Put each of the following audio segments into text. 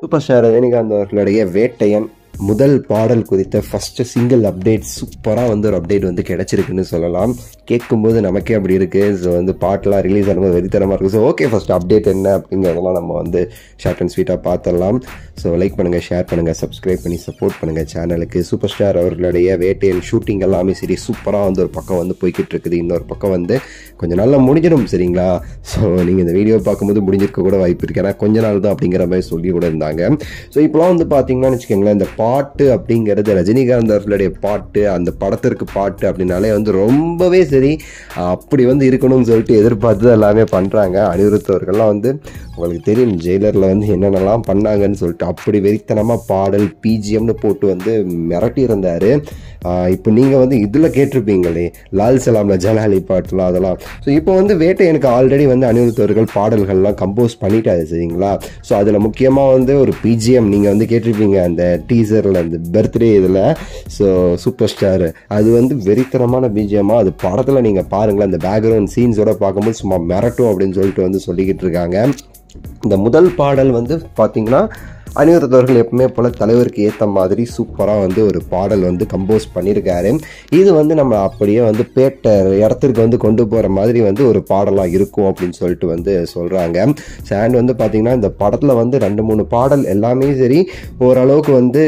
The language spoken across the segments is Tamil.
சூப்பர் ஸ்டார் ரஜினிகாந்த் அவர்களுடைய வேட்டையன் முதல் பாடல் குறித்த ஃபர்ஸ்ட் சிங்கிள் அப்டேட் சூப்பராக வந்து ஒரு அப்டேட் வந்து கிடச்சிருக்குன்னு சொல்லலாம். கேட்கும்போது நமக்கே அப்படி இருக்குது. ஸோ வந்து பாட்டெலாம் ரிலீஸ் ஆகும்போது வெறித்தனமாக இருக்குது. ஸோ ஓகே, ஃபர்ஸ்ட் அப்டேட் என்ன அப்படிங்கிறதெல்லாம் நம்ம வந்து ஷார்ட் அண்ட் ஸ்வீட்டாக பார்த்துடலாம். ஸோ லைக் பண்ணுங்கள், ஷேர் பண்ணுங்கள், சப்ஸ்கிரைப் பண்ணி சப்போர்ட் பண்ணுங்கள் சேனலுக்கு. சூப்பர் ஸ்டார் அவர்களுடைய வேட்டையன் ஷூட்டிங் எல்லாமே சரி சூப்பராக வந்து ஒரு பக்கம் வந்து போய்கிட்டு இருக்குது. இன்னொரு பக்கம் வந்து கொஞ்சம் நல்லா முடிஞ்சிடும் சரிங்களா. ஸோ நீங்கள் இந்த வீடியோ பார்க்கும்போது முடிஞ்சிருக்க கூட வாய்ப்பு இருக்குது. ஏன்னா கொஞ்ச நாள் தான் அப்படிங்கிற மாதிரி சொல்லி கூட இருந்தாங்க. ஸோ இப்போலாம் வந்து பார்த்தீங்கன்னா வச்சுக்கோங்களேன், இந்த பாட்டு அப்படிங்கிறது ரஜினிகாந்த் அவர்களுடைய பாட்டு, அந்த படத்திற்கு பாட்டு அப்படின்னாலே வந்து ரொம்பவே சரி அப்படி வந்து இருக்கணும்னு சொல்லிட்டு எதிர்பார்த்து தான் எல்லாமே பண்ணுறாங்க. அனிருத் அவர்கள்லாம் வந்து உங்களுக்கு தெரியும் ஜெயிலரில் வந்து என்னென்னலாம் பண்ணாங்கன்னு சொல்லிட்டு அப்படி வெறித்தனமாக பாடல் பிஜிஎம்னு போட்டு வந்து மிரட்டி இருந்தார். இப்போ நீங்கள் வந்து இதில் கேட்டிருப்பீங்களே லால் சலாமில் ஜலாலி பாட்டுலாம் அதெல்லாம். ஸோ இப்போ வந்து வேட்டையனுக்கு ஆல்ரெடி வந்து அனிருத் அவர்கள் பாடல்கள்லாம் கம்போஸ் பண்ணிட்டாரு சரிங்களா. ஸோ அதில் முக்கியமாக வந்து ஒரு பிஜிஎம் நீங்கள் வந்து கேட்டிருப்பீங்க அந்த டீசரில் அந்த பர்த்டே இதில். ஸோ சூப்பர் ஸ்டார் அது வந்து வெறித்தனமான பிஜிஎம்மாக அது படத்தில் நீங்கள் பாருங்களேன், அந்த பேக்ரவுண்ட் சீன்ஸோட பார்க்கும்போது சும்மா மிரட்டும் அப்படின்னு சொல்லிட்டு வந்து சொல்லிக்கிட்டு இருக்காங்க. இந்த முதல் பாடல் வந்து பார்த்தீங்கன்னா அனிருத் அவர்கள் எப்பவுமே போல தலைவருக்கு ஏற்ற மாதிரி சூப்பராக வந்து ஒரு பாடல் வந்து கம்போஸ் பண்ணியிருக்காரு. இது வந்து நம்ம அப்படியே வந்து பேட்ட இடத்திற்கு வந்து கொண்டு போகிற மாதிரி வந்து ஒரு பாடலாக இருக்கும் அப்படின்னு சொல்லிட்டு வந்து சொல்கிறாங்க. அண்ட் வந்து பார்த்திங்கன்னா இந்த படத்தில் வந்து 2-3 பாடல் எல்லாமே சரி ஓரளவுக்கு வந்து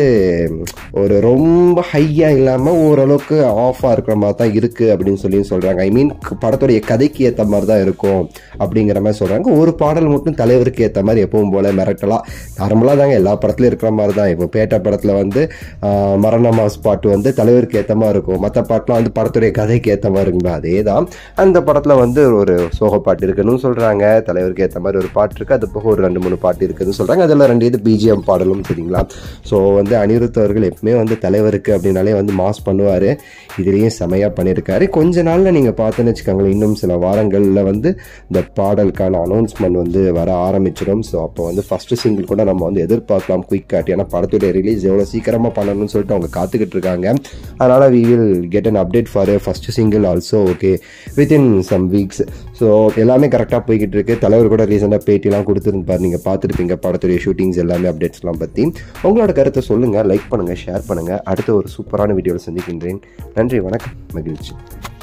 ஒரு ரொம்ப ஹையாக இல்லாமல் ஓரளவுக்கு ஆஃபாக இருக்கிற மாதிரி தான் இருக்குது அப்படின்னு சொல்லி சொல்கிறாங்க. ஐ மீன் படத்துடைய கதைக்கு ஏற்ற மாதிரி தான் இருக்கும் அப்படிங்கிற மாதிரி சொல்கிறாங்க. ஒரு பாடல் மட்டும் தலைவருக்கு ஏற்ற மாதிரி எப்பவும் போல் மிரட்டலாம் நார்மலாக தாங்க எல்லா படத்துலையும் இருக்கிற மாதிரி தான். இப்போ பேட்ட படத்தில் வந்து மரண மாஸ் பாட்டு வந்து தலைவருக்கு ஏற்ற மாதிரி இருக்கும், மற்ற பாட்டுலாம் வந்து படத்துடைய கதைக்கு ஏற்ற மாதிரி இருக்குங்க. அதே தான் அந்த படத்தில் வந்து ஒரு சோக பாட்டு இருக்குன்னு சொல்கிறாங்க, தலைவருக்கு ஏற்ற மாதிரி ஒரு பாட்டு இருக்குது, அது போக ஒரு 2-3 பாட்டு இருக்குதுன்னு சொல்கிறாங்க. அதில் 2 இது பிஜிஎம் பாடலும் சரிங்களா. ஸோ வந்து அனிருத் அவர்கள் எப்பவுமே வந்து தலைவருக்கு அப்படின்னாலே வந்து மாஸ் பண்ணுவார். இதுலேயும் செமையாக பண்ணியிருக்காரு. கொஞ்ச நாளில் நீங்கள் பார்த்துன்னு வச்சுக்கோங்களேன், இன்னும் சில வாரங்களில் வந்து இந்த பாடலுக்கான அனௌன்ஸ்மெண்ட் வந்து வர ஆரம்பிச்சிடும். ஸோ அப்போ வந்து ஃபஸ்ட்டு சிங்கிள் கூட நம்ம வந்து எதிர்பார்க்கலாம் குயிக் காட்டி. ஏன்னா படத்துடைய ரிலீஸ் எவ்வளோ சீக்கிரமாக பண்ணணும்னு சொல்லிட்டு அவங்க காத்துக்கிட்டு இருக்காங்க. அதனால் we will get an update for a first single also okay within some weeks. So எல்லாமே கரெக்டாக போய்கிட்டு இருக்கு. தலைவர் கூட ரீசெண்டாக பேட்டிலாம் கொடுத்துருப்பார், நீங்கள் பார்த்துருப்பீங்க படத்துடைய ஷூட்டிங்ஸ் எல்லாமே அப்டேட்ஸ்லாம் பற்றி. உங்களோட கருத்தை சொல்லுங்கள், லைக் பண்ணுங்கள், ஷேர் பண்ணுங்கள். அடுத்த ஒரு சூப்பரான வீடியோவில் சந்திக்கின்றேன். நன்றி, வணக்கம், மகிழ்ச்சி.